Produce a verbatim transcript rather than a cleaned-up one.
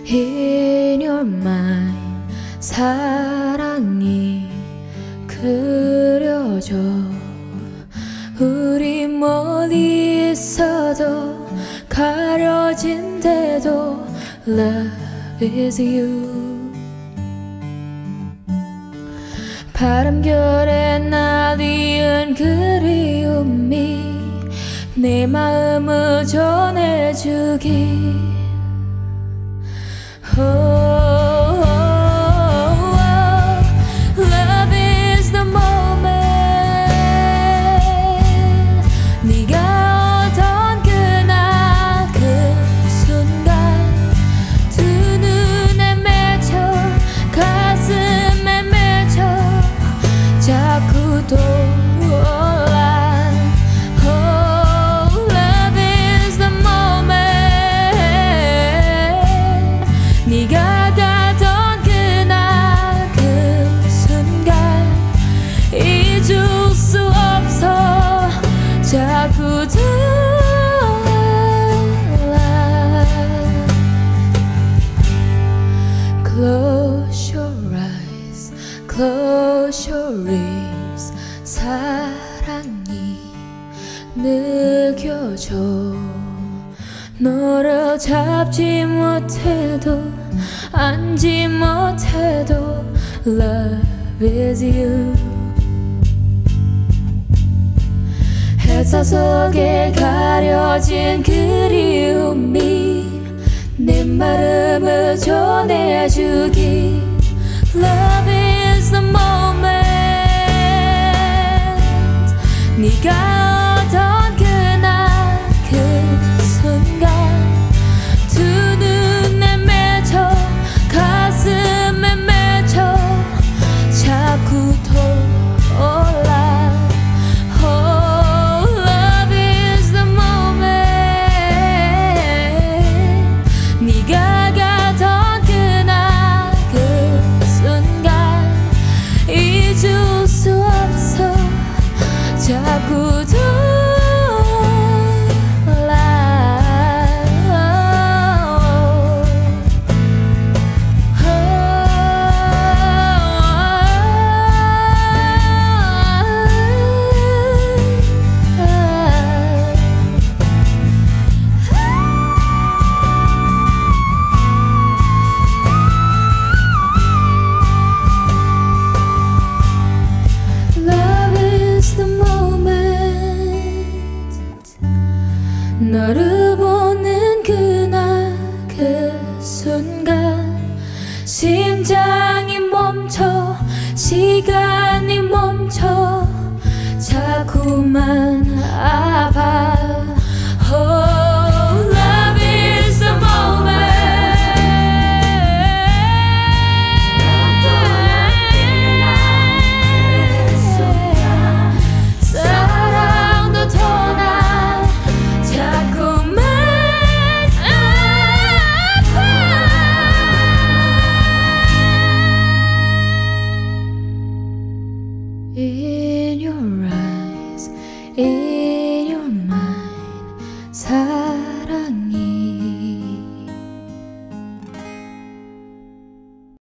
In your mind 사랑이 그려져. 우리 멀리 있어도 가려진데도 Love is you. 바람결에 날이은 그리움이 내 마음을 전해주기. Oh, oh, oh, love is the moment. 네가 오던 그날 그 순간 두 눈에 맺혀 가슴에 맺혀 자꾸 떠올라. Oh, love is the moment. 네가 가던 그날 그 순간 잊을 수 없어 자꾸 떠올라. Close your eyes, close your ears. 사랑이 느껴져. 너를 잡지 못해도 안지 못해도 Love is you. 햇살 속에 가려진 그리움이 내 마음을 전해주기. Love is the moment. 네가 오던 그날 그 순간 두 눈에 맺혀 가슴에 맺혀 자꾸 떠올라. Oh, love is the moment. 네가 가던 그날 그 순간 잊을 수 없어 자꾸 너를 보는 그날 그 순간 심장이 멈춰 시간이 멈춰 자꾸만 아파.